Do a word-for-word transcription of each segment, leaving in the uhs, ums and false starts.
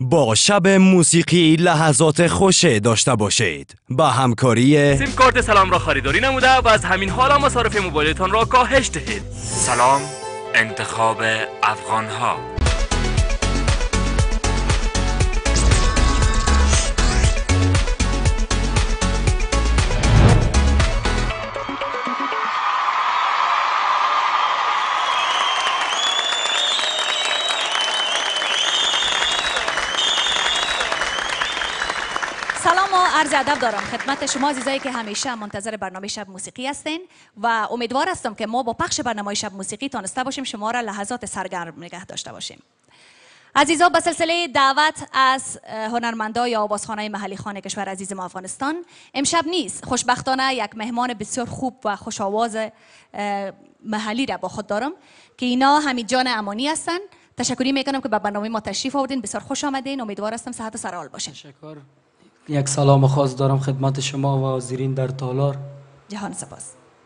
با شب موسیقی لحظات خوش داشته باشید با همکاری سیم کارت سلام را خریداری نموده و از همین حالا مصارف موبایلتان را کاهش دهید. سلام، انتخاب افغانها. سلام و عرض ادب دارم خدمت شما عزیزایی که همیشه منتظر برنامه شب موسیقی هستین و امیدوار هستم که ما با پخش برنامه شب موسیقی تانسته باشیم شما را لحظات سرگرم نگه داشته باشیم. عزیزا، به سلسله دعوت از هنرمندان یا آوازخوان‌های محلی خان کشور عزیز ما افغانستان، امشب نیز خوشبختانه یک مهمان بسیار خوب و خوش آواز محلی را با خود دارم که اینا حمید جان امانی هستند. تشکری میکنم که به برنامه ما تشریف آوردین. بسیار خوش آمدین. امیدوار هستم صحت و سرحال باشین. تشکر. یک سلام خاص دارم خدمت شما و حاضرین در تالار. جهان سپاس.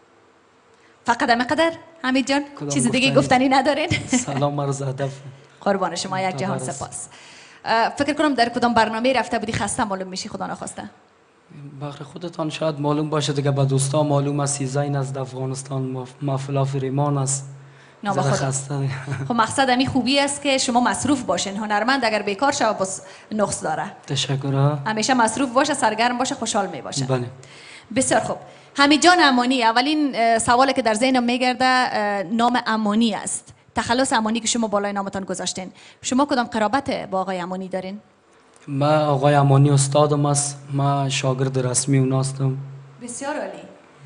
فقط همه قدر حمید جان؟ چیز دیگه گفتنی ندارین؟ سلام عرض ادب. قربان شما، یک جهان سپاس. فکر کنم در کدام برنامه رفته بودی خسته معلوم میشی، خدا نخواسته. بخیر خودتان شاید معلوم باشه دیگه، به دوستان معلوم است سیزده از افغانستان محفل افریمان است. نه خسته. خب مقصد همین خوبی است که شما مصروف باشین. هنرمند اگر بیکار شوه بس نقص داره. تشکر. همیشه مصروف باشه، سرگرم باشه، خوشحال می باشه. بله. بسیار خوب. حمید جان امانی، اولین سوالی که در ذهنم میگرده نام امانی است. تخلص امانی که شما بالای نامتان گذاشتین، شما کدام قرابت با آقای امانی دارین؟ من آقای امانی استادم است، من شاگرد رسمی اونا هستم. بسیار عالی.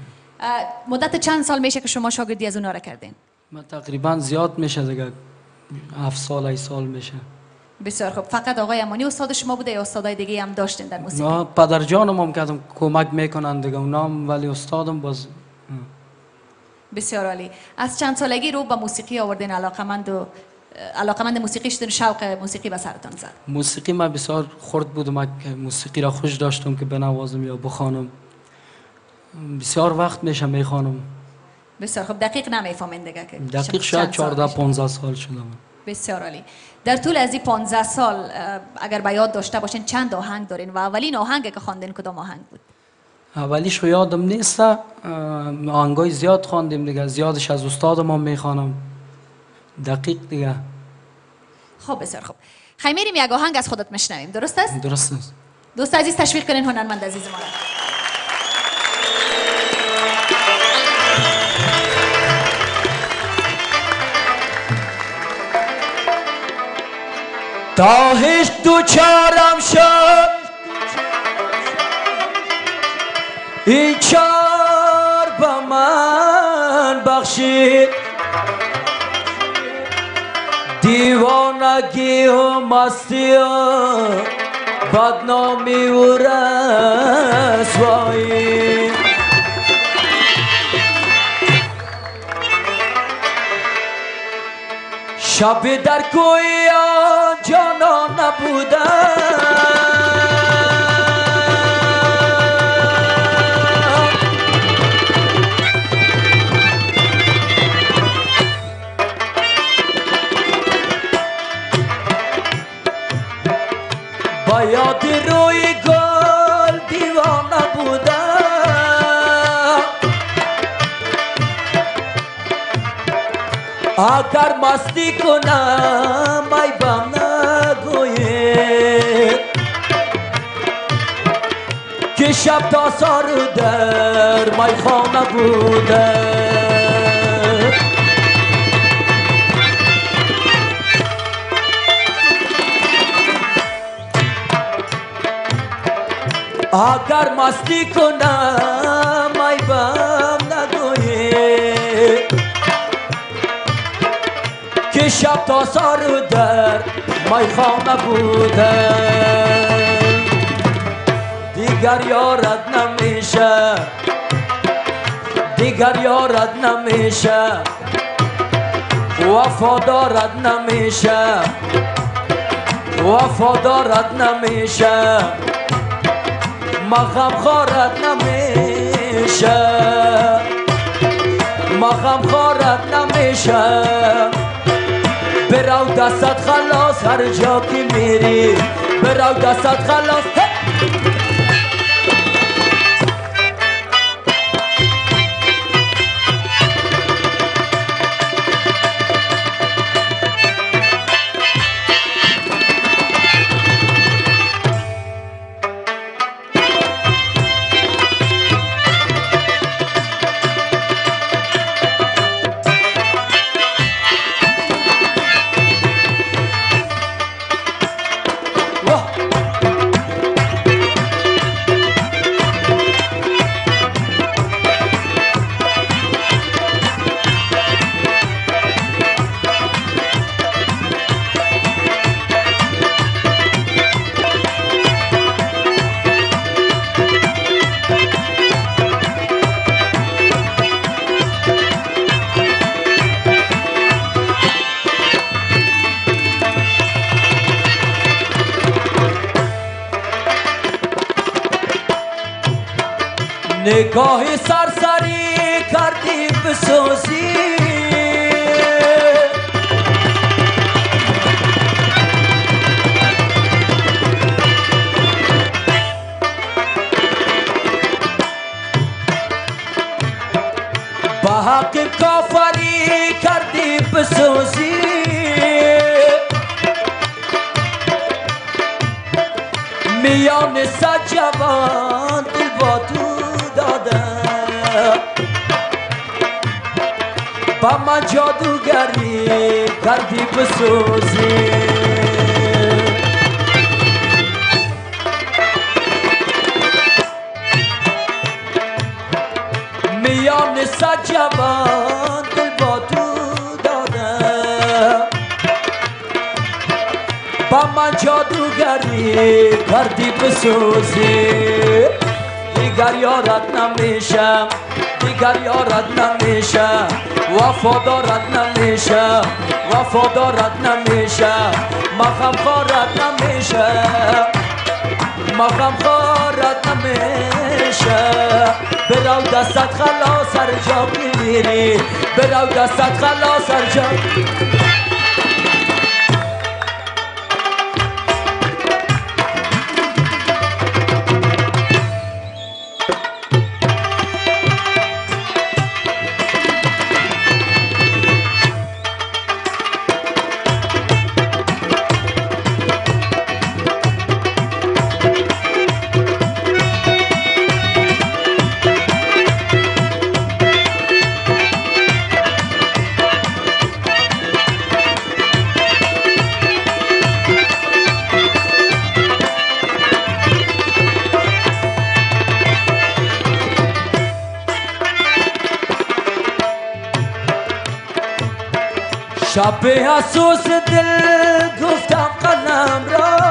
مدت چند سال میشه که شما شاگردی از اونا را کردین؟ من تقریبا زیاد میشه دیگه، هفت سال ای سال میشه. بسیار خوب. فقط آقای امانی استاد شما بوده یا استادای دیگه هم داشتین در موسیقی؟ نه، پدر جانم هم کردم کمک میکنن دیگه اونام، ولی استادم باز. بسیار عالی. از چند سالگی رو به موسیقی آوردین؟ علاقمند و علاقمند موسیقی شدین، شوق موسیقی به سرتان زد؟ موسیقی من بسیار خرد بودم که موسیقی را خوش داشتم که بنوازم یا بخوانم. بسیار وقت میشه میخوانم. بسیار خوب. دقیق نمیفهمین دیگه که دقیق شاید چهارده پانزده سال شدم. بسیار عالی. در طول از این پانزده سال اگر به یاد داشته باشین چند آهنگ دارین و اولین آهنگی که خواندین کدام آهنگ بود؟ اولیش رو یادم نیست، آهنگای زیاد خواندیم دیگه، زیادش از استادم هم میخوانم. دقیق دیگه. خب بسیار خوب. خیلی میریم یک آهنگ از خودت میشنویم، درست است؟ درست است. دوست عزیز تشویق کنین هنرمند عزیز ما را. تاهش دو چارم شد این چار به من بخشید، دیوانگی و مستی و بدنامی و رسوایی. شب در کوی جانان نبودم، با یاد روی گل دیوانه بودم. اگر مستی کنم ای بم نگوید که شب تا سار در میخانه بودم. اگر مستی کنم ای بم نگوید که شب تا سار در میخانه بودم. دیگر یارت نمیشه، دیگر یارت نمیشه، وفادارت نمیشه، وفادارت نمیشه، مخم خارت نمیشه، مخم خارت نمیشه. برو دستت خلاص هر جا که میری، برو دستت خلاص. نگاه سرسری کردی بسوزی با حق کافری کردی بسوزی میان صد جوان دل با تو با من جادوگری کردی بسوزی میان صد جوان دل با تو دادم با من جادوگری کردی بسوزی دیگر یارت نمیشم دیگر یارت نمیشه وفادارت نمیشه وفادارت نمیشه مخم خارت نمیشه مخم خارت نمیشه برو دستت خلاص هر جا میری برو دستت خلاص هر جا شب حسوس دل گفتم قلم را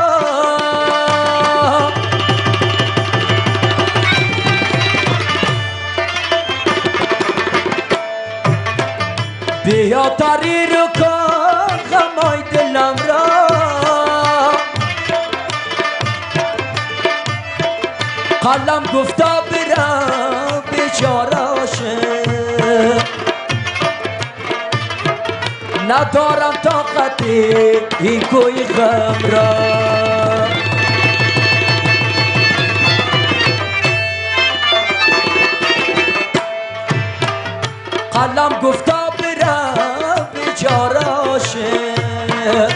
بیا تاری رو کن غمای دلم را قلم گفتا برم بیچاره عاشق ندارم طاقتی این کوی غم را قلم گفتا برم بیچاره عاشق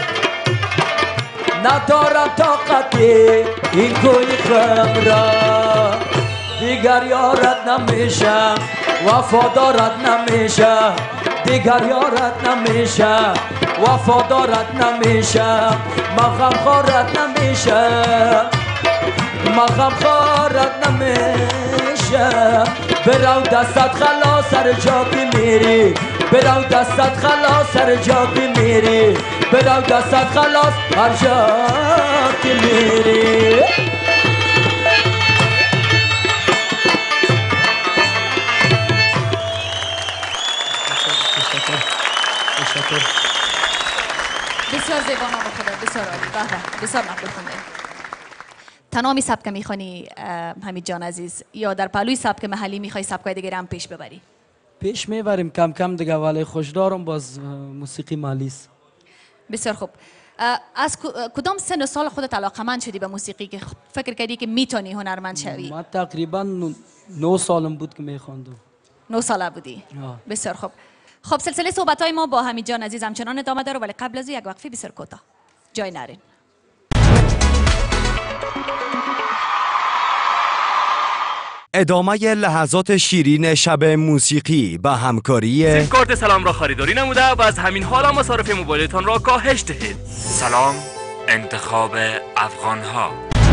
ندارم طاقتی این کوی غم را دیگر یارت نمیشم وفادارت نمیشه دیگر یارت نمیشه وفادارت نمیشه مغم خارت نمیشه مغم خارت نمیشه برو دستت خلاص هر جا بمیری برو دستت خلاص هر جا بمیری برو دستت خلاص هر جا بمیری بسیار زیبا نام خدا بسیار عالی به به بسیار مقبول خونده. تنها می سبک میخوانی حمید جان عزیز یا در پهلوی سبک محلی میخوای سبکای دیگه هم پیش ببری؟ پیش میبریم کم کم دیگه ولی خوش دارم باز موسیقی محلی است. بسیار خوب. اه، از ک- کدام سن و سال خودت علاقمند شدی به موسیقی که فکر کردی که میتونی هنرمند شوی؟ من تقریبا نو- نه سالم بود که میخواندم. نه ساله بودی. آه. بسیار خوب. خب سلسله صحبت های ما با حمید جان عزیز همچنان ادامه داره، ولی قبل از او یک وقفه بسیار کوتاه. جای نرین. ادامه لحظات شیرین شب موسیقی به همکاری سیم کارت سلام را خریداری نموده و از همین حالا مصارف موبایلتان را کاهش دهید. سلام انتخاب افغان ها.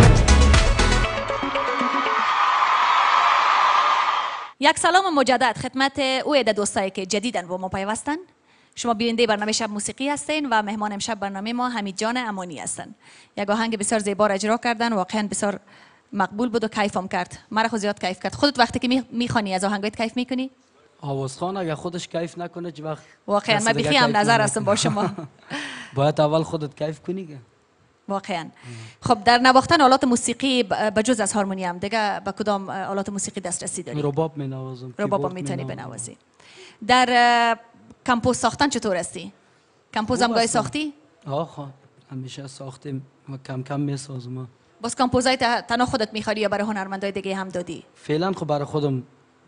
یک سلام مجدد خدمت او عده دوستایی که جدیداً با ما پیوستن. شما بیننده برنامه شب موسیقی هستین و مهمان امشب برنامه ما حمید جان امانی هستن. یک آهنگ بسیار زیبا را اجرا کردن، واقعا بسیار مقبول بود و کیفم کرد. مرا خود زیاد کیف کرد. خودت وقتی که میخوانی از آهنگات کیف میکنی؟ آوازخوان اگر خودش کیف نکنه چه وقت واقعا کسی من دیگه بیخی هم کیف نظر نمیکنه. هستم با شما. باید اول خودت کیف کنی که. واقعا. خب در نواختن آلات موسیقی به جز از هارمونیوم دیگه به کدام آلات موسیقی دسترسی داری؟ رباب می نوازم. رباب میتونی بنوازی. در اه، کمپوز ساختن چطور هستی؟ کمپوز هم گاهی ساختی؟ آخه همیشه ساختیم و کم کم می سازم. باز کمپوزای ت- تنها خودت میخواری یا برای هنرمندای دیگه هم دادی؟ فعلا خب برای خودم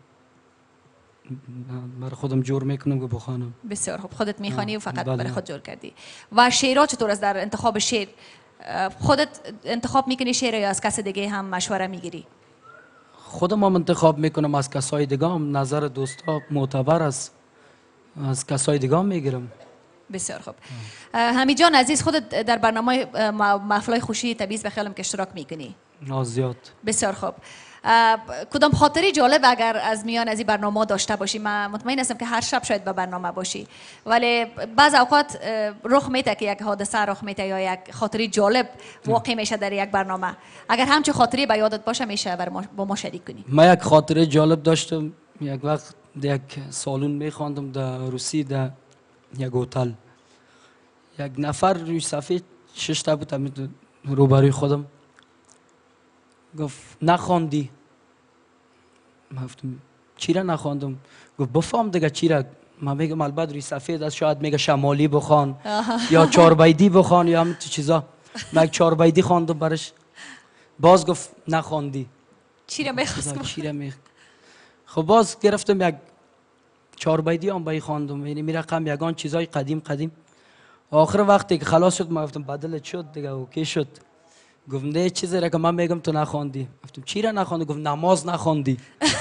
برای خودم جور میکنم که بخوانم. بسیار خوب. خودت میخوانی و فقط بله. برای خود جور کردی. و شعرها چطور است در انتخاب شعر؟ اه، خودت انتخاب میکنی شعر یا از کس دیگه هم مشوره میگیری؟ خودم هم انتخاب میکنم، از کسای دیگه هم نظر دوستا معتبر است، از کسای دیگه هم میگیرم. بسیار خوب. اه، حمید جان عزیز خودت در برنامه اه، محفلای خوشی تبعیض به خیالم که اشتراک میکنی؟ زیاد. بسیار خوب. اه، کدام خاطری جالب اگر از میان از این برنامه داشته باشی؟ من مطمئن هستم که هر شب شاید به برنامه باشی، ولی بعض اوقات اه، رخ میده که یک حادثه رخ میده یا یک خاطری جالب واقع میشه در یک برنامه. اگر همچه خاطری به یادت باشه میشه بر ما با ما شریک کنی. من یک خاطره جالب داشتم. یک وقت در یک سالون میخواندم در روسی در یک هتل. یک نفر روی صفحه شش تا بود همین روبروی خودم گفت نخواندی. من گفتم چی را نخواندم؟ گفت بفهم دیگه چی را. من میگم البته روی صفحه دست شاید میگه شمالی بخوان یا چاربیدی بخوان یا همین چیزا. من یک چاربیدی خواندم برش. باز گفت نخواندی. چی را میخواست؟ چی را می خب باز گرفتم یک چاربیدی هم بایی خواندم، یعنی می رقم یگان چیزای قدیم قدیم. آخر وقتی که خلاص شد من گفتم بدلت شد دیگه اوکی شد. گفتم نه چیزی را که من میگم تو نخواندی. گفتم چی را نخواندی؟ گفت نماز نخواندی.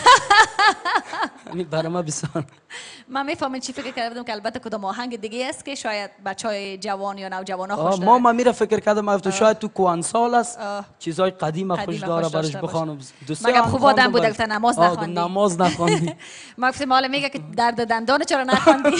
همین برای من بسیار. من میفهمم چی فکر کردم که البته کدام آهنگ دیگه است که شاید بچهای جوان یا نوجوان ها خوش آه، ما داره. من میره فکر کردم من گفتم شاید تو کوانسال است آه. چیزای قدیم قدیم خوش خوش داره داشته برش باشه. بخوانم. دو سه مگه آهنگ خوب آدم خواندم بود برش. که نماز آه، گفت نخواندی؟ نماز نخواندی. من گفتم حالا میگه که درد دندان چرا نخواندی؟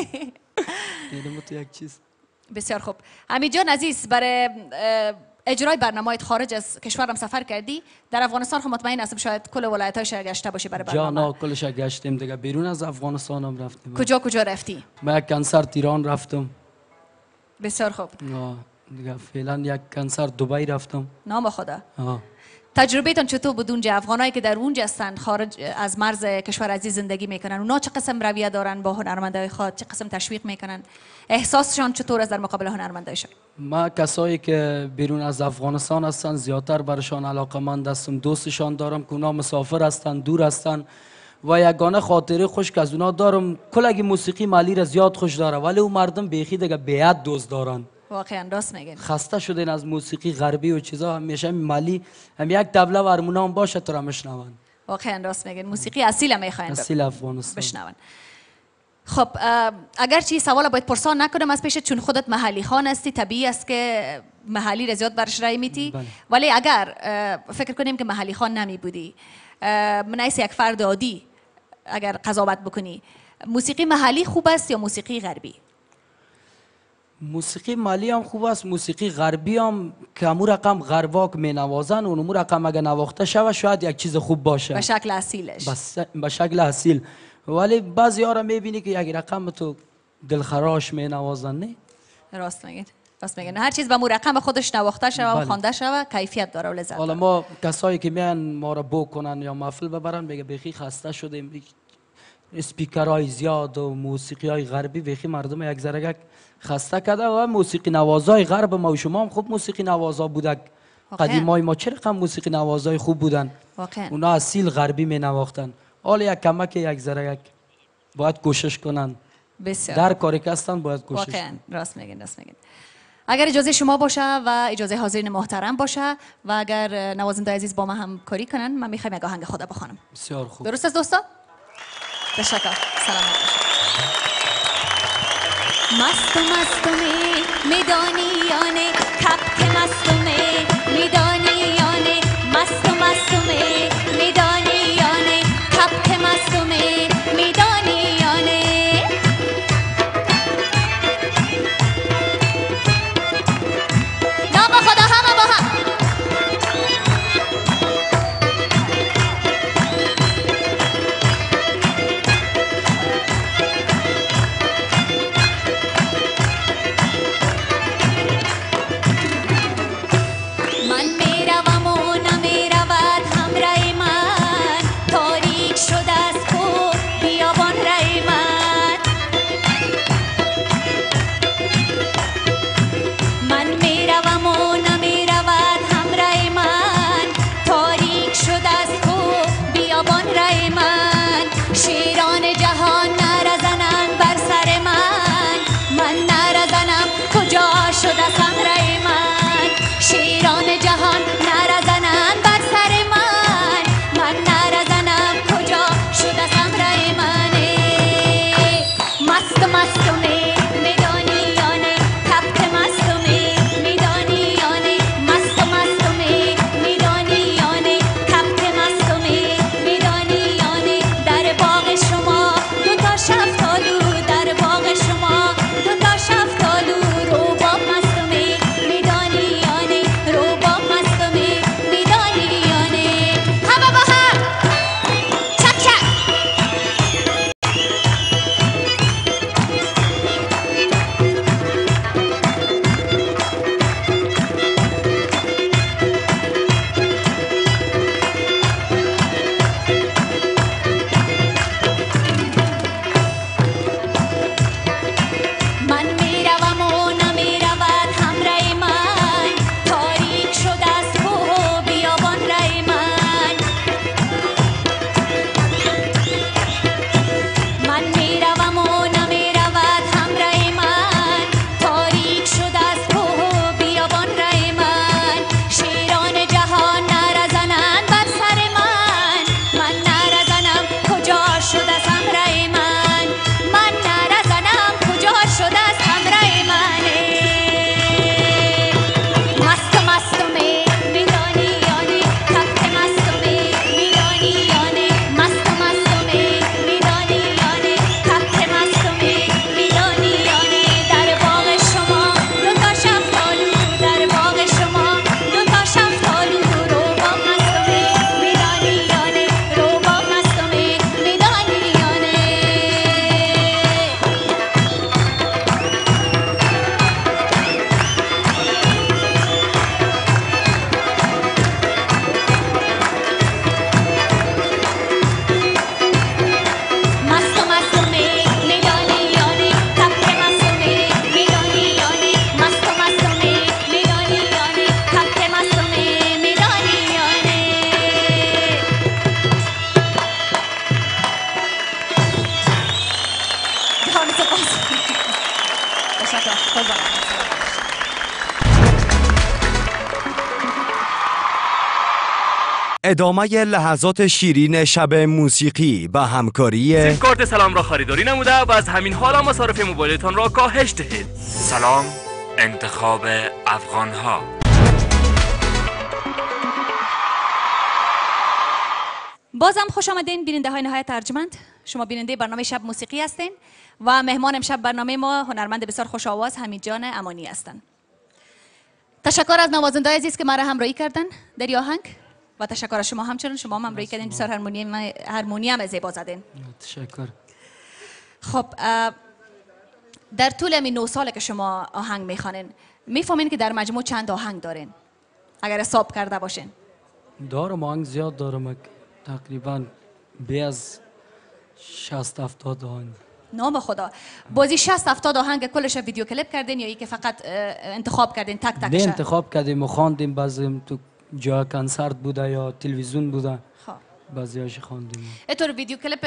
دیدم تو یک چیز. بسیار خوب. حمید جان عزیز برای اه، اجرای برنامه خارج از کشورم سفر کردی. در افغانستان خب مطمئن هستم شاید کل ولایت‌هاش گشته باشی برای جا برنامه. نه کلش گشتیم دیگه، بیرون از افغانستان هم رفتیم. کجا کجا رفتی؟ من یک کنسرت ایران رفتم. بسیار خوب. آه، دیگه فعلا یک کنسرت دبی رفتم. نام خدا. آه. تجربهتون چطور بود اونجا؟ افغانایی که در اونجا هستن خارج از مرز کشور عزیز زندگی میکنن، اونا چه قسم رویه دارن با هنرمندای خود؟ چه قسم تشویق میکنن؟ احساسشان چطور است در مقابل هنرمندایشان؟ ما کسایی که بیرون از افغانستان هستن زیادتر برشان علاقمند هستم. دوستشان دارم که اونا مسافر هستن، دور هستن و یگانه خاطره خوش که از اونا دارم کلگی موسیقی مالی را زیاد خوش داره، ولی او مردم بیخی دیگه بیعت دوست دارن. واقعا راست میگین. خسته شدین از موسیقی غربی و چیزا. همیشه مالی هم یک طبله و هارمونیوم باشه تو را مشنون. واقعا راست میگین. موسیقی اصیل میخواین اصیل افغانستان بشنون. خب اگر چی سوال باید پرسان نکنم از پیشت، چون خودت محلی خان هستی طبیعی است که محلی را زیاد برش رای میتی. بله. ولی اگر اه، فکر کنیم که محلی خان نمی بودی، اه، من ایس یک فرد عادی اگر قضاوت بکنی، موسیقی محلی خوب است یا موسیقی غربی؟ موسیقی مالی هم خوب است، موسیقی غربی هم که امو رقم غرباک می نوازن و امو رقم اگه نواخته شود شاید یک چیز خوب باشه به شکل اصیلش. بس به شکل اصیل. ولی بعضی ها را میبینی که یک رقم تو دلخراش می نوازن. نه راست میگید. راست میگن. هر چیز به مو رقم خودش نواخته شوه و بله. خوانده شوه کیفیت داره و لذت حالا داره. ما کسایی که میان ما را بو کنن یا محفل ببرن میگه بخی خسته شدیم، اسپیکرهای زیاد و موسیقی های غربی ویخی مردم یک ذره خسته کرده و موسیقی نوازای غرب ما و شما هم خوب موسیقی نوازا بودک. قدیمای ما چه رقم موسیقی نوازای خوب بودن. واقعا اونا اصیل غربی می نواختن. حالا یک کمک یک ذره یک باید کوشش کنن. بسیار در کاری که هستن باید کوشش واقعا کنن. راست میگین راست میگین. اگر اجازه شما باشه و اجازه حاضرین محترم باشه و اگر نوازنده عزیز با ما همکاری کنن من میخوام یک آهنگ خدا بخوانم. بسیار خوب. درست است دوستا؟ تشکر. سلامت باشید. مست و مستومه میدانیانه کپت مستومه میدانیانه مست و مستومه میدانیانه کپت مستومه میدانیانه نام خدا همه با هم ادامه لحظات شیرین شب موسیقی و همکاری سیم کارت سلام را خریداری نموده و از همین حالا مصارف موبایلتان را کاهش دهید. سلام انتخاب افغان ها. بازم خوش آمدین بیننده های نهایت ارجمند. شما بیننده برنامه شب موسیقی هستین و مهمان امشب برنامه ما هنرمند بسیار خوش آواز حمید جان امانی هستند. تشکر از نوازنده عزیز که مرا همراهی کردن در آهنگ و تشکر از شما همچنین شما هم همراهی کردین، بسیار هارمونی هارمونی هم زیبا زدین. تشکر. خب در طول همین نه ساله که شما آهنگ میخوانین میفهمین که در مجموع چند آهنگ دارین اگر حساب کرده باشین؟ دارم آهنگ زیاد دارم، تقریبا بی از شصت هفتاد آهنگ. نام خدا. بازی شصت هفتاد آهنگ کلش ویدیو کلیپ کردین یا ای که فقط انتخاب کردین تک تکش؟ نه انتخاب کردیم و خواندیم، بعضی تو جا کنسرت بوده یا تلویزیون بوده. خب بعضیاش خواندیم. اینطور ویدیو کلیپ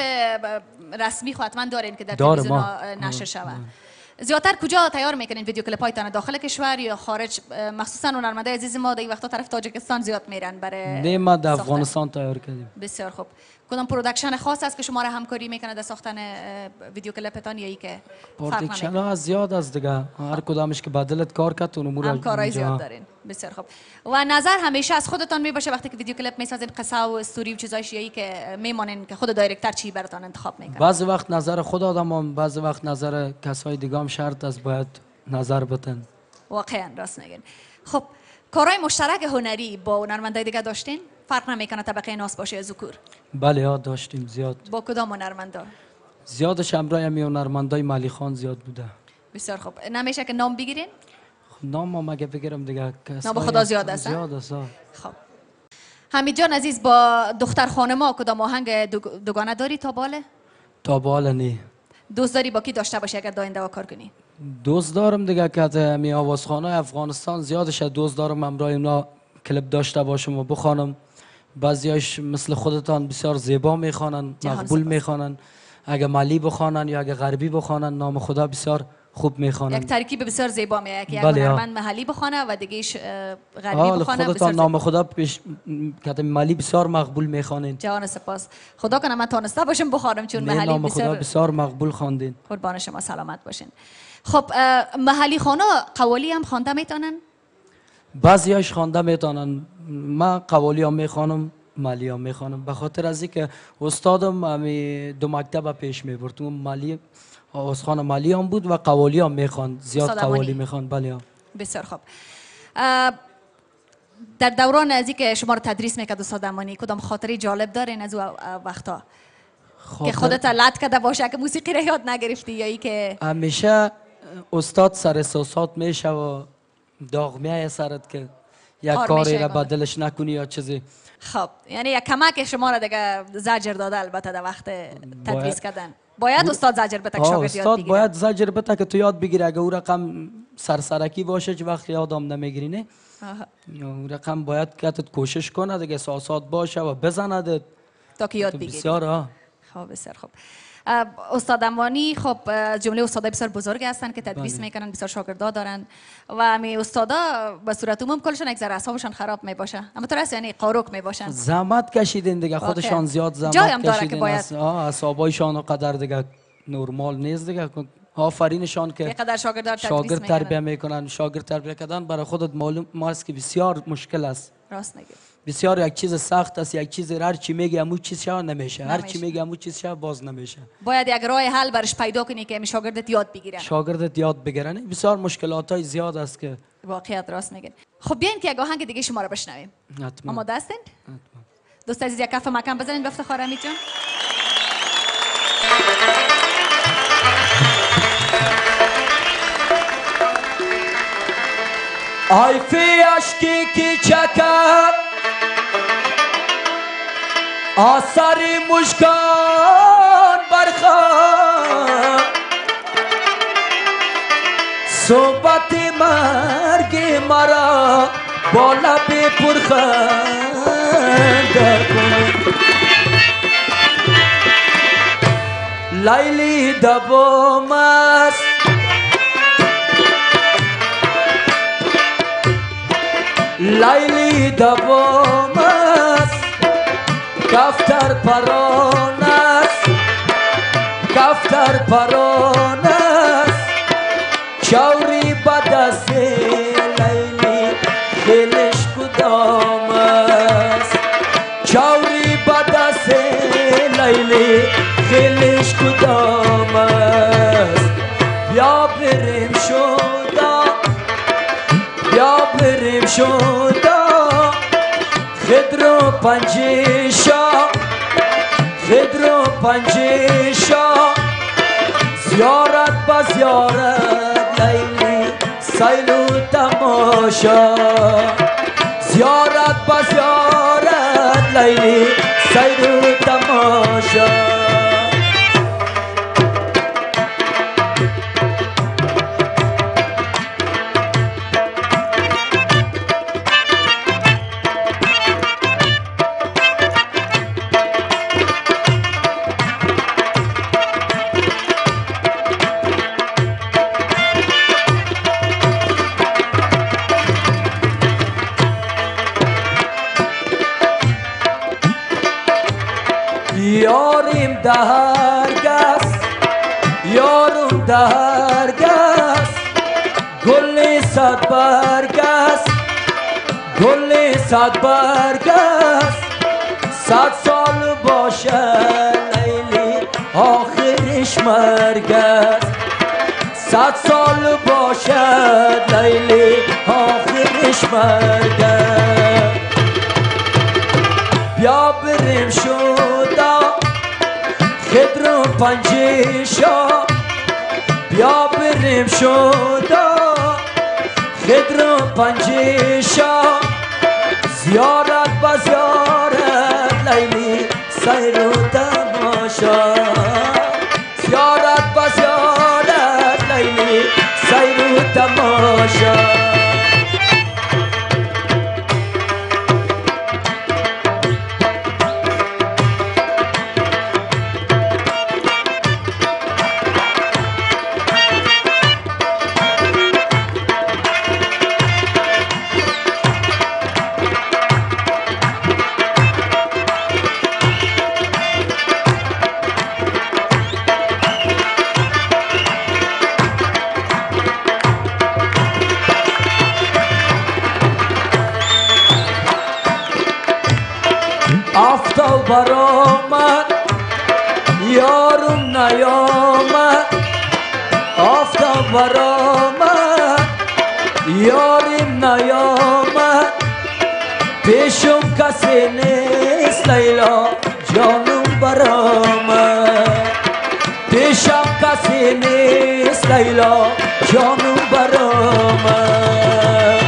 رسمی خو حتما دارین که در تلویزیون نشر شود. زیادتر کجا تیار میکنین ویدیو کلیپ هایتان؟ داخل کشور یا خارج؟ مخصوصا هنرمندای عزیز ما در این وقتا طرف تاجیکستان زیاد میرن برای نه ما در افغانستان تیار کردیم. بسیار خوب. کدام پروداکشن خاص است که شما را همکاری میکنه در ساختن ویدیو کلیپتان یا ای که پروداکشن ها زیاد است دیگه، هر کدامش که بدلت کار کرد اون امور همکارای زیاد دارین. بسیار خوب. و نظر همیشه از خودتان میباشه وقتی که ویدیو کلیپ میسازین، قصه و استوری و چیزایش یا ای که میمانین که خود دایرکتور چی براتون انتخاب میکنه؟ بعضی وقت نظر خود آدم، بعضی وقت نظر کسای دیگه هم شرط است باید نظر بتن. واقعا راست میگین. خب کارهای مشترک هنری با هنرمندای دیگه داشتین؟ فرق نمیکنه طبقه ناس باشه یا ذکور؟ بله ها داشتیم زیاد. با کدام هنرمندا؟ زیادش همراه همی هنرمندای مالی خان زیاد بوده. بسیار خوب. نمیشه که نام بگیرین؟ نام ما مگه بگیرم دیگه؟ نام خدا زیاد است. زیاد است. خب حمید جان عزیز، با دختر خانما کدام آهنگ دوگانه داری تا باله؟ تا باله نه. دوست داری با کی داشته باشی اگر داینده کار کنی؟ دوست دارم دیگه که می آوازخوانه افغانستان زیادش دوست دارم همراه اونا کلیپ داشته باشم و بخوانم. بعضیاش مثل خودتان بسیار زیبا میخوانن، مقبول میخوانن. اگه مالی بخوانن یا اگه غربی بخوانن نام خدا بسیار خوب میخوانن. یک ترکیب بسیار زیبا میاد که یک هنرمند محلی بخونه و دیگهش غربی بخونه. خودتان نام خدا پیش که مالی بسیار مقبول میخوانین. جان سپاس. خدا کنه من تونسته باشم بخوانم چون محلی نام بسیار خدا بسیار مقبول خواندین. قربان شما سلامت باشین. خب محلی خوانا قوالی هم خوانده میتونن؟ بعضیاش خوانده میتونن. من قوالی هم میخوانم، مالی هم میخوانم، به خاطر از اینکه استادم همی دو مکتب پیش میبرد. اون مالی آوازخوان مالی هم بود و قوالی هم میخوان، زیاد قوالی میخوان. بله. بسیار خوب. در دوران از اینکه شما رو تدریس میکرد استاد امانی کدام خاطری جالب دارین از اون وقتا که خودت لط کرده باشه که موسیقی رو یاد نگرفتی یا ای که همیشه استاد سر احساسات میشه و داغ میایه سرت که یک کاری را بدلش نکنی یا چیزی. خب یعنی یک کمک شما را دیگه زجر داده البته در وقت تدریس کردن. باید استاد زجر بده که شاگرد یاد بگیره. باید زجر بده که تو یاد بگیری. اگه اون رقم سرسرکی باشه که وقت یادم نمیگیری نه. اون رقم باید که کوشش کنه دیگه، احساسات باشه و بزنه تا که یاد بگیری. بسیار ها. خب بسیار خوب. استاد امانی خب جمله استادای بسیار بزرگ هستن که تدریس میکنن، بسیار شاگردا دارن و می استادا به صورت عموم کلشون یک ذره اعصابشون خراب میباشه. اما تو راست یعنی قاروک میباشن. زحمت کشیدین دیگه، خودشان زیاد زحمت کشیدین. اعصابایشان قدر دیگه نرمال نیست دیگه. آفرینشان که قدر شاگرد شاگرد تربیت میکنن. شاگرد تربیت کردن برای خودت معلوم است که بسیار مشکل است. راست میگی. بسیار یک چیز سخت است. یک چیز هر چی میگی همون چیز شا نمیشه. هر چی میگی همون چیز شا باز نمیشه. باید یک راه حل برش پیدا کنی که شاگردت یاد بگیره. شاگردت یاد بگیره. بسیار مشکلات های زیاد است که واقعیت راست میگن. خب بیاین که یک آهنگ دیگه شما رو بشنویم. حتما. آماده هستین؟ حتما. دوست عزیز یک کف مکان بزنین به افتخار حمید جان. آی فی اشکی کی چکم آثاری مشکان برخان صحبت مرگ مرا با لب پرخنده کن لیلی دبام است لیلی دوام است کفتر پران است کفتر پران است چوری بدست لیلی دلش کدام است چوری بدست لیلی دلش کدام است بیا بریم شدا بیا بریم شدا خدر و پنجشا خدر و پنجشا زیارت با زیارت لیلی سیل و تماشا زیارت با زیارت لیلی سیل و تماشا یاریم دهرگس یارم دهرگس گل صد برگس گل صد برگس صد سال باشه لیلی آخرش مرگس صد سال باشد لیلی آخرش مرگس بیا بریم شودا خدر پنجشا بیا بریم شودا خدر پنجشا زیارت با زیارت لیلی سیر و تماشا زیارت با زیارت لیلی سیر و تماشا آفتاب برآمد یارم نیامد آفتاب برآمد یارم نیامد پیشم کسی نیست لیلا جانم برآمد پیشم کسی نیست لیلا جانم برآمد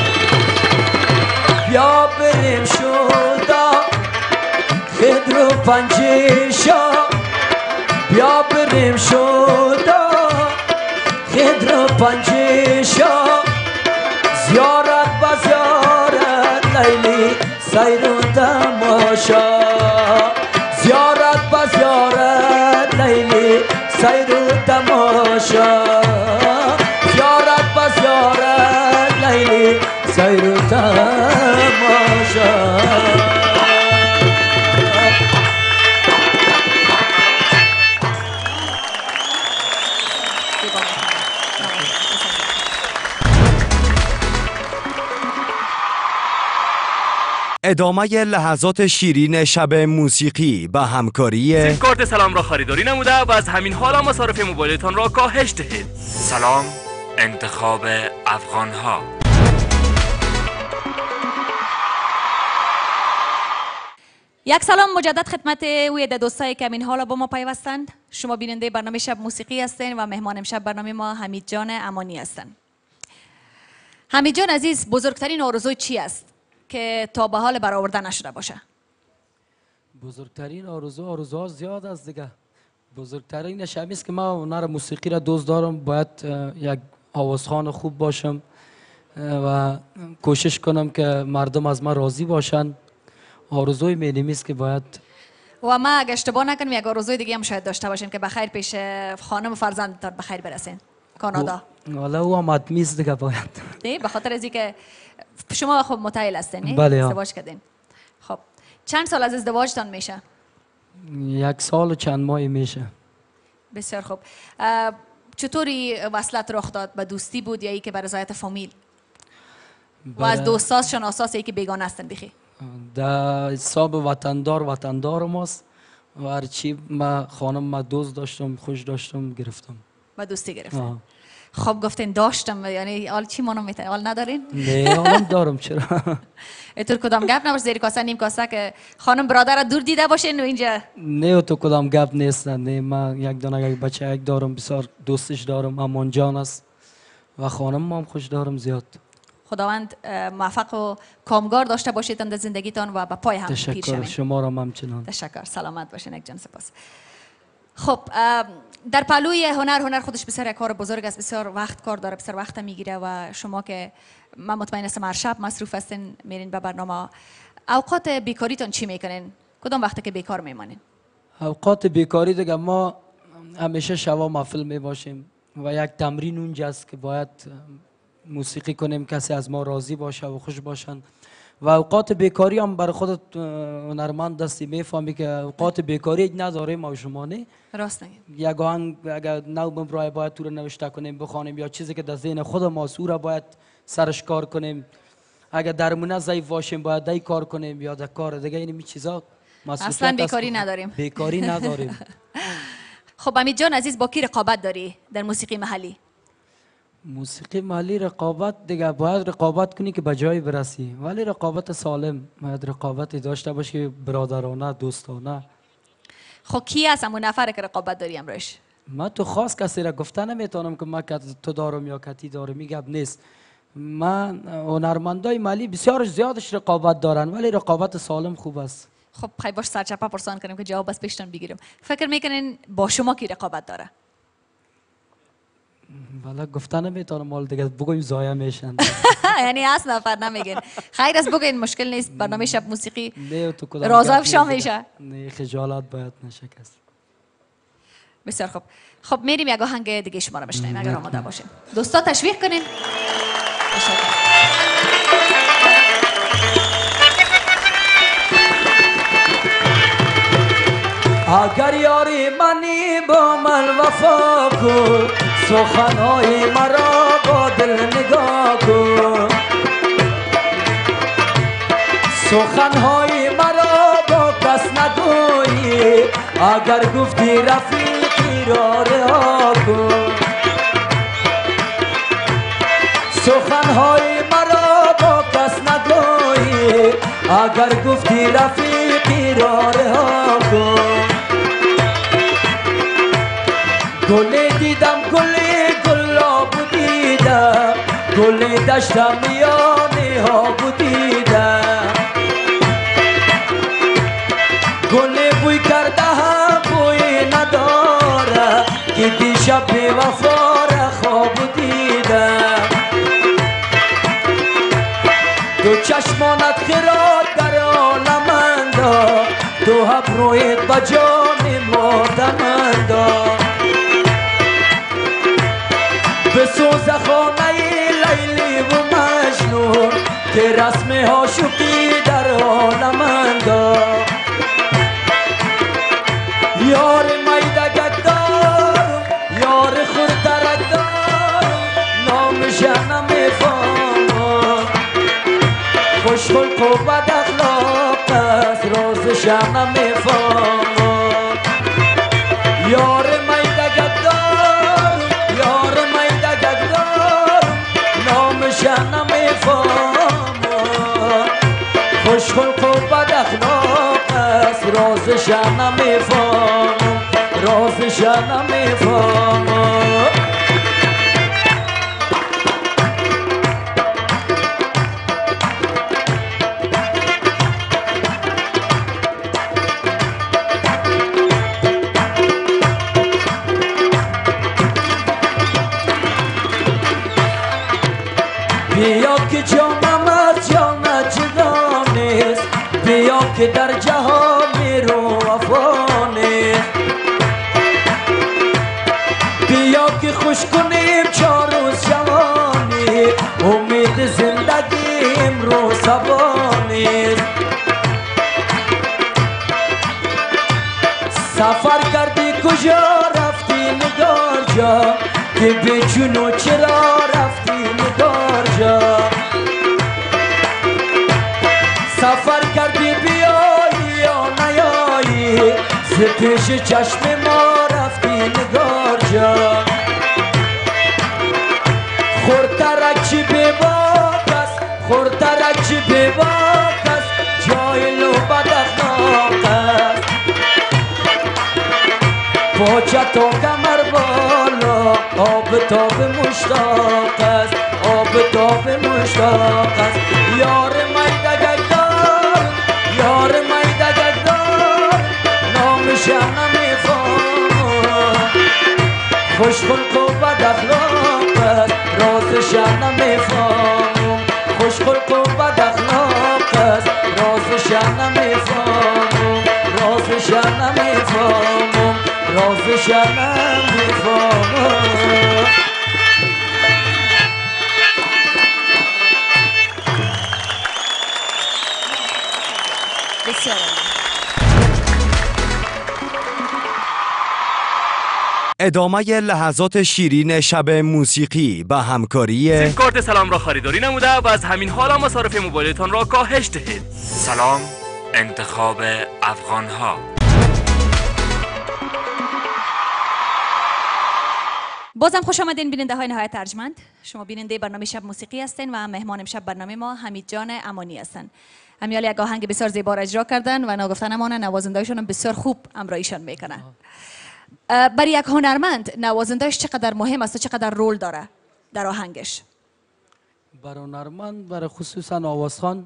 بیا بریم شودا خدر و پنجشا بیا بریم شودا خدر و پنجشا زیارت با زیارت لیلی سیر و تماشا زیارت با زیارت لیلی سیر و تماشا زیارت با زیارت لیلی سیر و تماشا ادامه لحظات شیرین شب موسیقی با همکاری سیم کارت سلام را خریداری نموده و از همین حالا مصارف موبایلتان را کاهش دهید. سلام انتخاب افغان ها. یک سلام مجدد خدمت وی دوستایی که همین حالا با ما پیوستند. شما بیننده برنامه شب موسیقی هستین و مهمان امشب برنامه ما حمید جان امانی هستند. حمید جان عزیز، بزرگترین آرزوی چی است که تا به حال برآورده نشده باشه؟ بزرگترین آرزو آرزوها زیاد است دیگه. بزرگترینش همین است که من هنر موسیقی را دوست دارم، باید یک آوازخوان خوب باشم و کوشش کنم که مردم از من راضی باشن. آرزوی مینیمی است که باید و ما اگه اشتباه نکنم یک آرزوی دیگه هم شاید داشته باشین که بخیر پیش خانم و فرزندتان بخیر برسین کانادا. حالا او هم حتمی است دیگه باید. نه به خاطر از اینکه شما خب متعهل هستین، بله ازدواج کردین. خب چند سال از ازدواجتان میشه؟ یک سال و چند ماهی میشه. بسیار خوب. چطوری وصلت رخ داد؟ به دوستی بود یا ای که به رضایت فامیل؟ و از دوستاش شناساس ای که بیگانه هستن بخی؟ در حساب وطندار وطندار ماست و هرچی ما خانم ما دوست داشتم خوش داشتم گرفتم و دوستی گرفتم. خب گفتین داشتم، یعنی حال چی مانم میتونی؟ حال ندارین؟ نه حالم دارم. چرا؟ اتور کدام گپ نباشه زیر کاسه نیم کاسه که خانم برادر دور دیده باشین و اینجا؟ نه تو کدام گپ نیست. نه من یک دانه یک بچه یک دارم، بسیار دوستش دارم، امان جان است و خانم هم خوش دارم زیاد. خداوند موفق و کامگار داشته باشید در زندگیتان و به پای هم پیر شوید. تشکر شما را همچنان. تشکر، سلامت باشین یک جان. سپاس. خب در پهلوی هنر هنر خودش بسیار یک کار بزرگ است، بسیار وقت کار داره، بسیار وقت میگیره و شما که من مطمئن هستم هر شب مصروف هستین میرین به برنامه. اوقات بیکاریتون چی میکنین؟ کدام وقتی که بیکار میمانین؟ اوقات بیکاری دیگه ما همیشه شبا محفل می باشیم و یک تمرین اونجاست که باید موسیقی کنیم کسی از ما راضی باشه و خوش باشن و اوقات بیکاری هم برای خودت هنرمند دستی میفهمی که اوقات بیکاری نداره ما و شما نه. راست میگی. یک آهنگ اگر نو برای باید تو رو نوشته کنیم بخوانیم یا چیزی که در ذهن خود ما سوره باید سرش کار کنیم، اگر درمونه ضعیف باشیم باید دای کار کنیم یا در کار دیگه، این می چیزا اصلا بیکاری نداریم. بیکاری نداریم. خب امید جان عزیز، با کی رقابت داری در موسیقی محلی؟ موسیقی محلی رقابت دیگه باید رقابت کنی که به جایی برسی، ولی رقابت سالم، باید رقابتی داشته باشی برادرانه دوستانه. خب کی هست همون نفر که رقابت داری امروز؟ من تو خاص کسی را گفته نمیتونم که من تو دارم یا کتی دارم، میگم نیست. من هنرمندای محلی بسیار زیادش رقابت دارن ولی رقابت سالم خوب است. خب خیلی باش سرچپه پرسان کنیم که جواب از پیشتون بگیریم. فکر میکنین با شما کی رقابت داره؟ والا گفته نمیتونم، مال دیگه بگویم ضایع میشن. یعنی هست نفر نمیگین. خیر است بگین، مشکل نیست. برنامه شب موسیقی تو رازا افشا میشه. نه خجالت باید نشکست. بسیار خوب. خب میریم یک آهنگ دیگه شما رو بشنویم اگر آماده باشین. دوستا تشویق کنین. اگر یاری منی با من وفا کن، سخنهای مرا با دل نگاه کن، سخنهای مرا با کس نگویی، اگر گفتی رفیقی را رها کن، سخنهای مرا با کس نگویی، اگر گفتی رفیقی را رها کن. گل دیدم گل گلاب دیدم، گل دشتم میانه ها دیدم، گل بوی کرده هم بوی نداره که دیشب بی وفا را خواب دیدم. دو چشمانت خیرات در عالمندا، دو ابرویت با جان مردمندا، بسوز خانه لیلی و مجنون که رسم عاشقی در عالمندا. یار میدگک دارم، یار خوردرک دارم، نامش نمیفهمم، خوش خلق و بد اخلاق است، رازش نمیفهمم. یار میدگک دارم، یار میدگک دارم، نامش نمیفهمم، خوش خلق و بد اخلاق است، رازش نمیفهمم، رازش نمیفهمم. بیا که جانم از جان جدا نیست، بیا که در جهان میرو وفا نیست، بیا که خوش کنیم چار روز جوانی، امید زندگی امروز صبا نیست. سفر کردی کجا رفتی نگار جا، که به جنو چرا رفتی نگار جا، سفر کردی بیایی یا نیایی، ز پیش چشم ما رفتی نگار جا. خورترک چی به باک است، خورترک چی به باک است، جایل و بد اخلاق است، پاچه تا کمر بالا، آب تاب مشتاق است، آب تاب مشتاق است. یار میدگک دار، یار میدگک دار، نامش نمیفهمم، خوش خلق و بد اخلاق است، رازش نمیفهمم، خوش خلق و بد اخلاق است، رازش نمیفهمم، رازش نمیفهمم، رازش نمیفهمم. بسیار عالی. ادامه لحظات شیرین شب موسیقی به همکاری سیم کارت سلام را خریداری نموده و از همین حالا مصارف موبایلتان را کاهش دهید. سلام انتخاب افغان ها. بازم خوش آمدین بیننده های نهایت ارجمند. شما بیننده برنامه شب موسیقی هستین و مهمان امشب برنامه ما حمید جان امانی هستن. امیال یک آهنگ بسیار زیبا را اجرا کردن و ناگفته نمانه نوازنده‌شون هم بسیار خوب امرایشان میکنه. برای یک هنرمند نوازندهش چقدر مهم است و چقدر رول داره در آهنگش؟ برای هنرمند برای خصوصا آوازخوان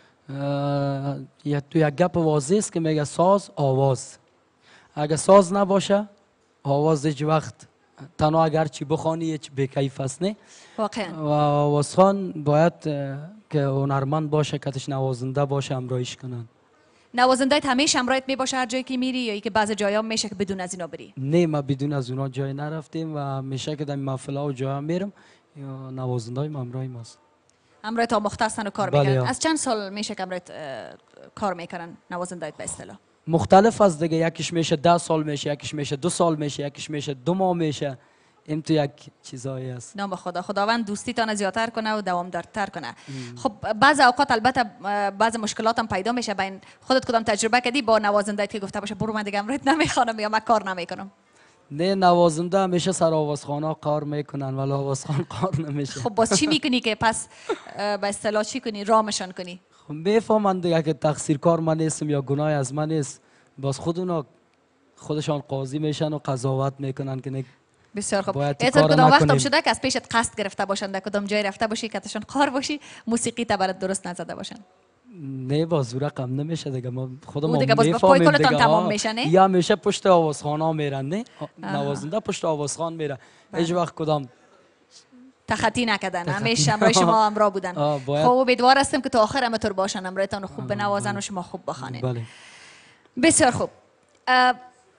یا تو یک گپ واضح است که میگه ساز آواز. اگه ساز نباشه آواز هیچ وقت تنها اگر چی بخوانی هیچ بی‌کیف است نه. واقعا. و آوازخوان باید که هنرمند باشه کتش نوازنده باشه همراهیش کنن. نوازندهت همیشه همراهت میباشه هر جایی که میری یا اینکه بعضی جایا میشه که بدون از اینا بری؟ نه ما بدون از اونا جای نرفتیم و میشه که در محفل‌ها و جاها میرم یا نوازنده‌های همراهی ماست. همراهت آموخته هستن و کار بله میکنن. ها. از چند سال میشه که همراهت کار میکنن نوازندهت به اصطلاح؟ مختلف از دیگه، یکیش میشه ده سال میشه، یکیش میشه دو سال میشه، یکیش میشه دو ماه میشه. این تو یک چیزایی است. نام خدا، خداوند دوستیتان زیادتر کنه و دوامدارتر کنه. خب بعض اوقات البته بعض مشکلات هم پیدا میشه. بین خودت کدام تجربه کردی با نوازندهت که گفته باشه برو من دیگه امرت نمیخوانم یا من کار نمیکنم؟ نه نوازنده همیشه سر آوازخانه کار میکنن ولی آوازخان کار نمیشه. خب باز چی میکنی که پس به اصطلاح چی کنی رامشان کنی؟ خب میفهمن دیگه که تقصیر کار من نیستم یا گناه از من نیست. باز خودونا خودشان قاضی میشن و قضاوت میکنن که بسیار خوب. باید اعتراض کار کدام وقت نکنیم. هم شده که از پیشت قصد گرفته باشند در کدام جای رفته باشی که تشان قار باشی موسیقی تا برات درست نزده باشن؟ نه باز رقم نمیشه دیگه. ما خودم او دیگه باز با پای میفهمیم کلتان دیگه. تمام آه. میشه نه؟ یا همیشه پشت آوازخانه میرن نه. نوازنده پشت آوازخان میره. هیچ وقت کدام تخطی نکردن. همیشه همراه شما همراه بودن. آه، باید- خب امیدوار هستم که تا آخر همتون باشن همراهتان خوب بنوازن و شما خوب بخوانید. بله. بسیار خوب. اه،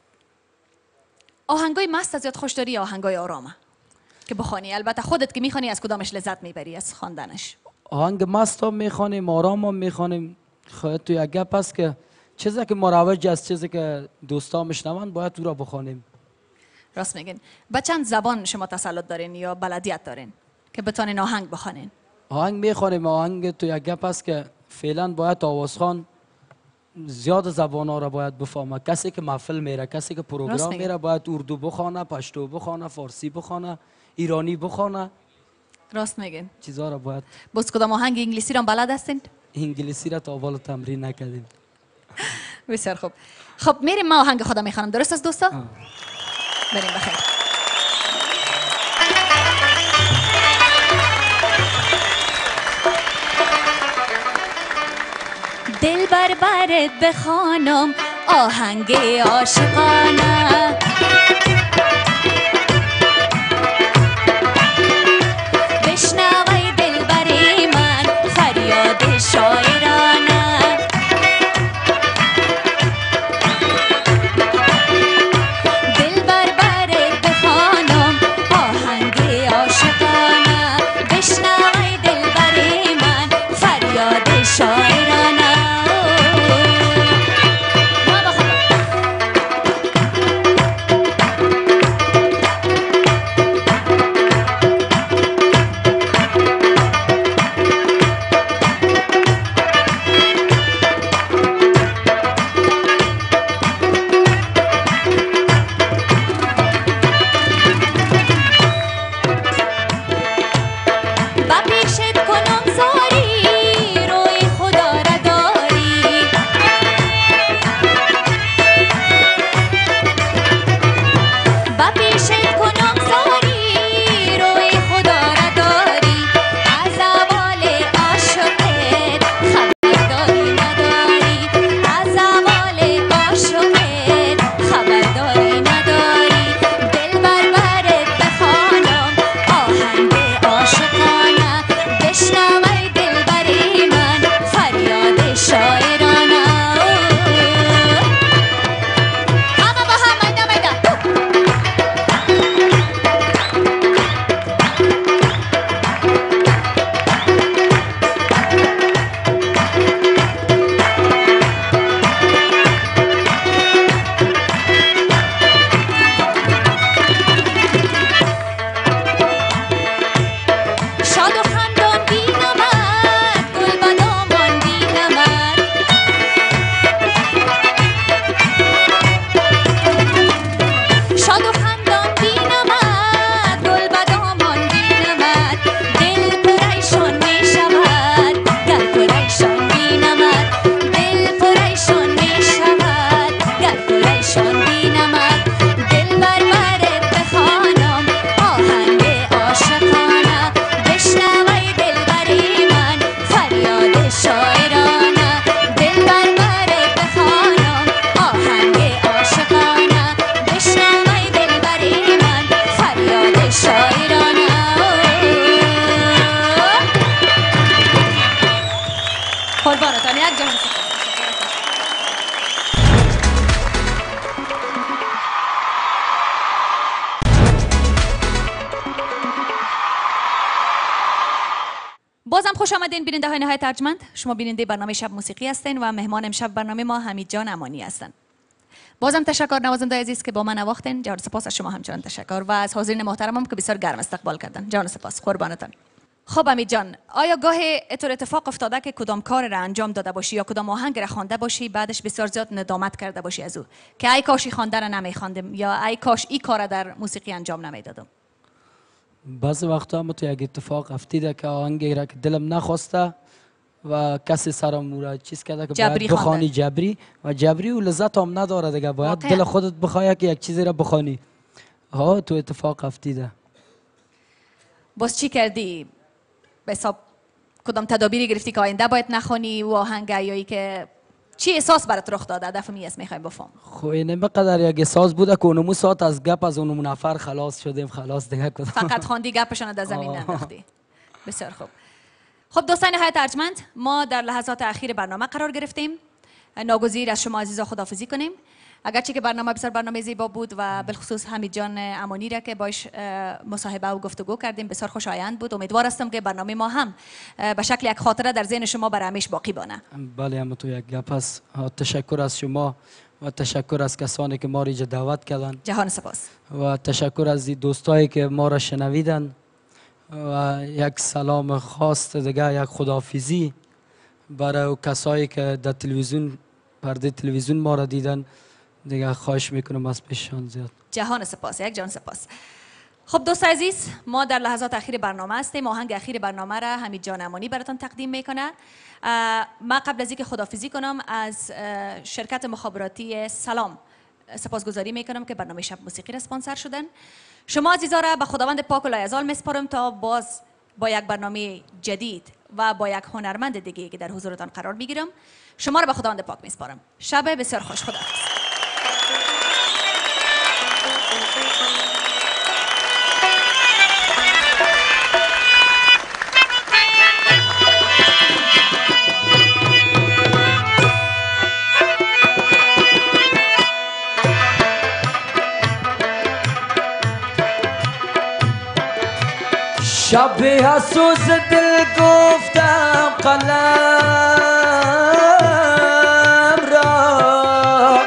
آهنگای مست از زیاد خوش داری یا آهنگای آرامه که بخوانی؟ البته خودت که میخوانی از کدامش لذت میبری از خواندنش؟ آهنگ مست هم میخوانیم، آرام هم میخوانیم. خواهد تو یک گپ است که چیزی که مروج است، چیزی که دوستا میشنون باید او را بخوانیم. راست میگین. به چند زبان شما تسلط دارین یا بلدیت دارین که بتونین آهنگ بخوانین؟ آهنگ میخوانیم. آهنگ تو یک گپ است که فعلا باید آوازخوان زیاد زبان ها را باید بفهمه. کسی که محفل میره، کسی که راست پروگرام میگی. میره باید اردو بخوانه، پشتو بخوانه، فارسی بخوانه، ایرانی بخوانه. راست میگین. چیزا را باید. باز کدام آهنگ انگلیسی را بلد هستین؟ انگلیسی را تا اول تمرین نکردیم. بسیار خوب. خب میریم ما آهنگ خدا میخوانم. درست است دوستا؟ بریم بخیر. دل بر برت بخوانم آهنگ عاشقانه، بشنوی دل بری من فریاد شاعرانه. دل بر برت بخوانم آهنگ عاشقانه، بشنوی دل بری من فریاد شاعرانه. جهان سپاس. بازم خوش آمدین بیننده های نهایت ارجمند. شما بیننده برنامه شب موسیقی هستین و مهمان امشب برنامه ما حمید جان امانی هستند. بازم تشکر نوازنده عزیز که با من نواختین. جان سپاس از شما همچنان تشکر و از حاضرین محترمم که بسیار گرم استقبال کردن. جان سپاس، قربانتان. خب حمید جان، آیا گاهی اینطور اتفاق افتاده که کدام کار را انجام داده باشی یا کدام آهنگ را خوانده باشی بعدش بسیار زیاد ندامت کرده باشی از او که ای کاش این خوانده را نمیخواندم یا ای کاش این کار در موسیقی انجام نمیدادم؟ بعضی وقتا هم تو یک اتفاق افتیده که آهنگی را که دلم نخواسته و کسی سرم مورا چیز کرده که جبری باید بخوانی جبری و جبری و لذت هم نداره دیگه، باید واقعا. دل خودت بخواه که یک چیزی را بخوانی. ها تو اتفاق افتیده. باز چی کردی؟ به حساب کدام تدابیری گرفتی که آینده باید نخوانی و آهنگ یا ای که چی احساس برات رخ داده؟ هدف می است میخوایم بفهم. خب این بقدر یک احساس بوده که اونمو ساعت از گپ از اونمو نفر خلاص شدیم، خلاص دیگه کدام فقط خواندی گپشان در زمین انداختی. بسیار خوب. خب دوستان نهایت ارجمند، ما در لحظات اخیر برنامه قرار گرفتیم. ناگزیر از شما عزیزا خداحافظی کنیم. اگرچه که برنامه بسیار برنامه زیبا بود و بالخصوص حمید جان امانی را که باش مصاحبه و گفتگو کردیم بسیار خوشایند بود. امیدوار هستم که برنامه ما هم به شکل یک خاطره در ذهن شما برای همیشه باقی بانه. بله، اما تو یک گپ است. تشکر از شما و تشکر از کسانی که ما را اینجا دعوت کردن جهان سپاس. و تشکر از دوستایی که ما را شنویدن و یک سلام خاص دیگه، یک خداحافظی برای کسایی که در تلویزیون پرده تلویزیون ما را دیدن دیگه. خواهش میکنم از پیششان زیاد. جهان سپاس، یک جان سپاس. خب دوست عزیز، ما در لحظات اخیر برنامه هستیم. آهنگ اخیر برنامه را حمید جان امانی براتون تقدیم میکنه. ما قبل از اینکه خداحافظی کنم از شرکت مخابراتی سلام سپاسگزاری میکنم که برنامه شب موسیقی را اسپانسر شدن. شما عزیزا را به خداوند پاک و لایزال میسپارم تا باز با یک برنامه جدید و با یک هنرمند دیگه که در حضورتان قرار میگیرم. شما را به خداوند پاک میسپارم. شب بسیار خوش. خداحافظ. شب حسوس دل گفتم قلم را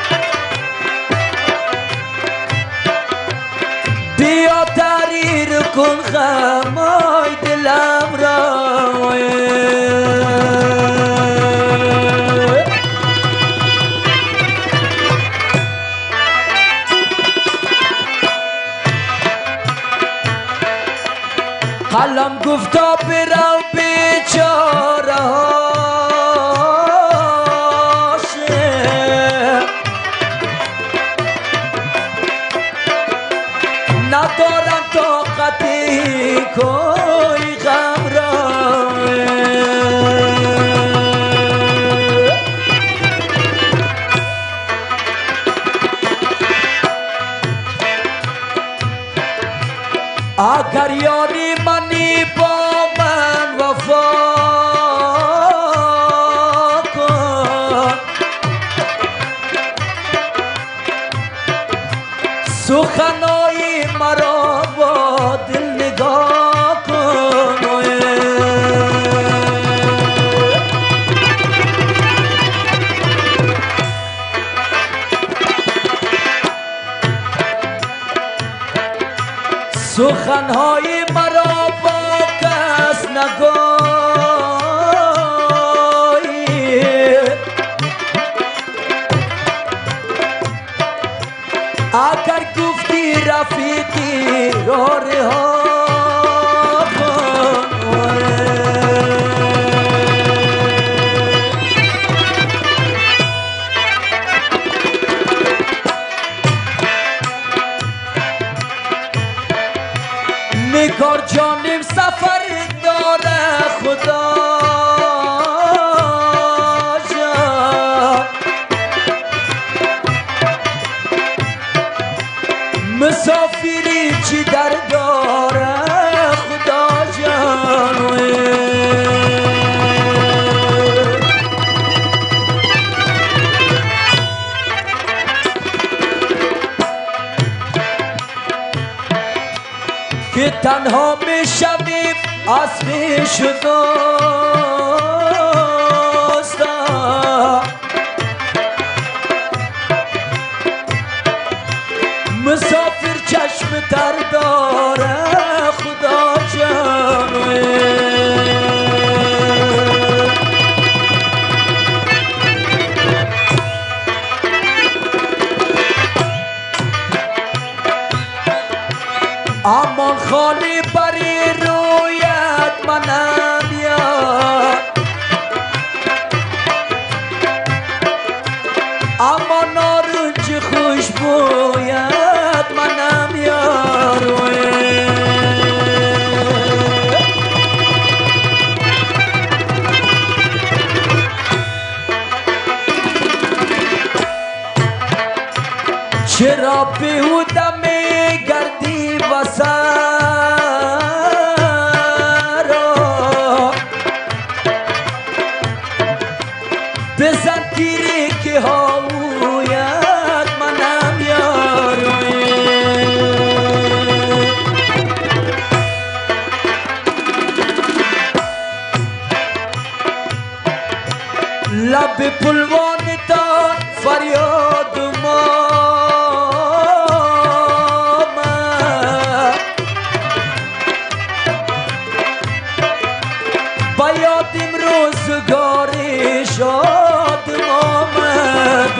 بیا تحریر کن خمای دلم را. قلم گفتا برو بیچاره هاشه ندارم طاقتی کوی غم را. اگر یاری منی با من وفا کن، سخنای مرا با دل نگاه کن. سخنهای مرا با کس نگویی، اگر گفتی رفیقی را رها کن. نگار جانم سفر داره خدا جان، مسافری چی در داره تنها میشویم اصلی شدستا مسافر چشم تر داره خدا جانوی امان خالی بری رویت منم یاد اما نارنج خوشبویت منم یاروی چرا بیهوده میگردی وسرا بزن تیری که هاویت منم یاروی لب پلوان تا فریاد ما باید امروز گاری شاد آمد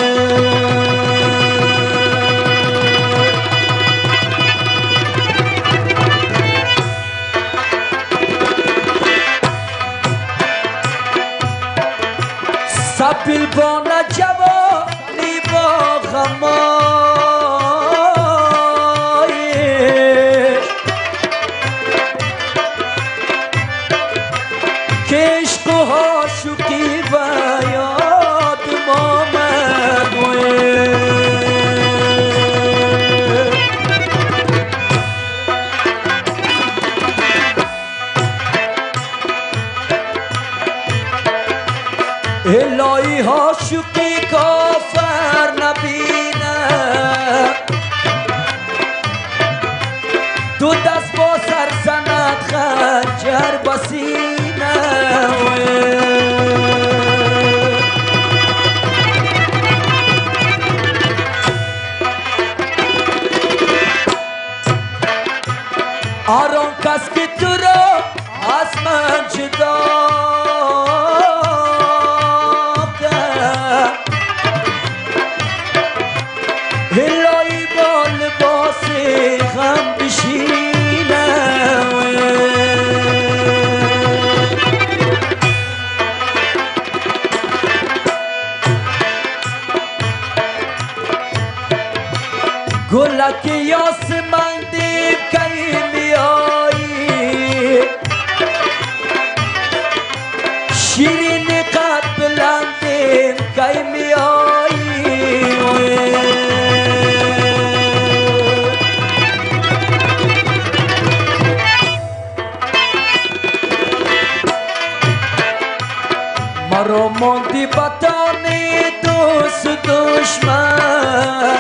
سبیل بانه جوانی با غمایش که عشق و عاشقی و یاد آمد الهی عاشقی کافر نبینه تو دست با سر زند خنجر بسینه آرام کس که تو را از من جدا کرد الهی با لباس غم بشینه گلک یاسمندی کی میایی شیرین قد بلندیم کی میایی مرا ماندی بطانی دوست دشمن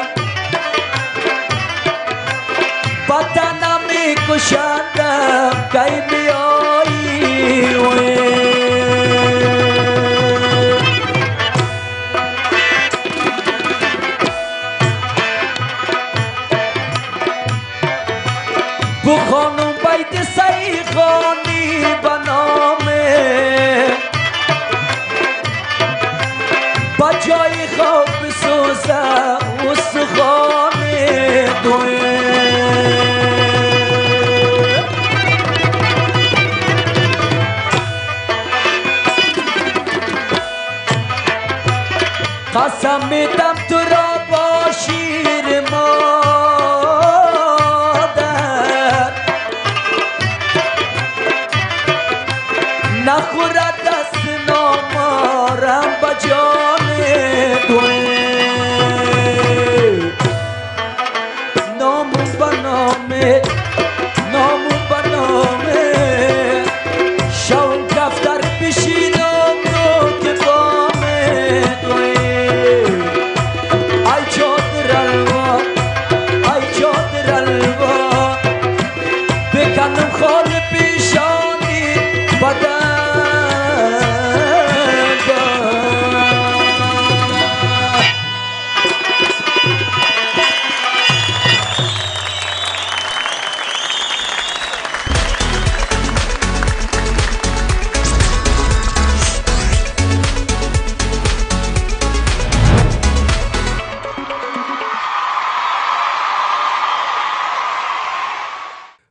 بطنم میکشندم کی میایی بو خانم بیت سیخانی بنامه با جای خواب بسوزه استخوانه دوه قسم میدم تو را با شیر مادر نخورد دست نامارم با جان توی نامون با نامه نامون با نامه شاون دفتر بشینم رو که بامه توی ای چادر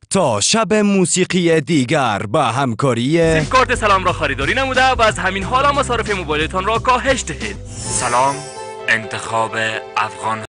تا شب موسیقی دیگر به همکاری سیم کارت سلام را خریداری نموده و از همین حالا مصارف موبایلتان را کاهش دهید. سلام انتخاب افغان